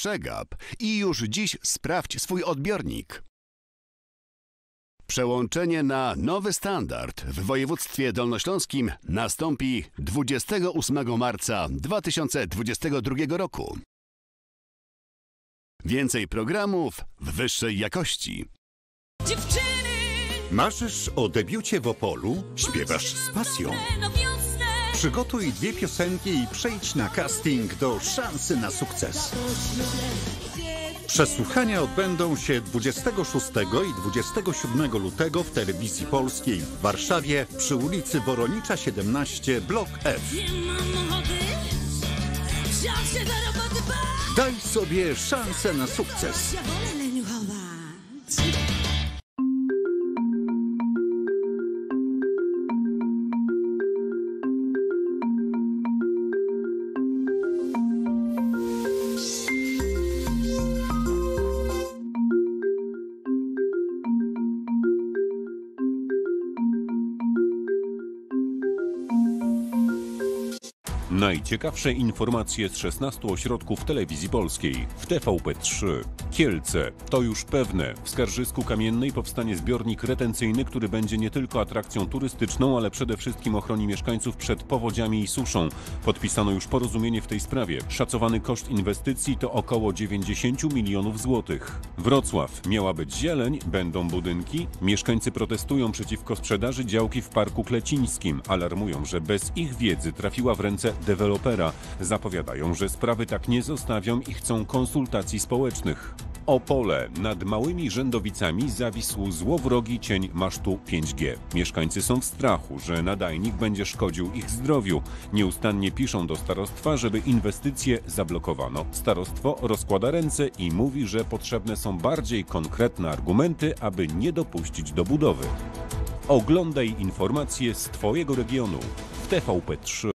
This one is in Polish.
Przegap i już dziś sprawdź swój odbiornik. Przełączenie na nowy standard w województwie dolnośląskim nastąpi 28 marca 2022 roku. Więcej programów w wyższej jakości. Marzysz o debiucie w Opolu? Śpiewasz z pasją? Przygotuj 2 piosenki i przejdź na casting do szansy na sukces. Przesłuchania odbędą się 26 i 27 lutego w Telewizji Polskiej w Warszawie przy ulicy Woronicza 17, blok F. Daj sobie szansę na sukces. Najciekawsze informacje z 16 ośrodków Telewizji Polskiej w TVP3. Kielce. To już pewne. W Skarżysku Kamiennej powstanie zbiornik retencyjny, który będzie nie tylko atrakcją turystyczną, ale przede wszystkim ochroni mieszkańców przed powodziami i suszą. Podpisano już porozumienie w tej sprawie. Szacowany koszt inwestycji to około 90 milionów złotych. Wrocław. Miała być zieleń, będą budynki. Mieszkańcy protestują przeciwko sprzedaży działki w Parku Klecińskim. Alarmują, że bez ich wiedzy trafiła w ręce dewelopera. Zapowiadają, że sprawy tak nie zostawią i chcą konsultacji społecznych. Opole. Nad Małymi Rzędowicami zawisł złowrogi cień masztu 5G. Mieszkańcy są w strachu, że nadajnik będzie szkodził ich zdrowiu. Nieustannie piszą do starostwa, żeby inwestycje zablokowano. Starostwo rozkłada ręce i mówi, że potrzebne są bardziej konkretne argumenty, aby nie dopuścić do budowy. Oglądaj informacje z Twojego regionu w TVP3.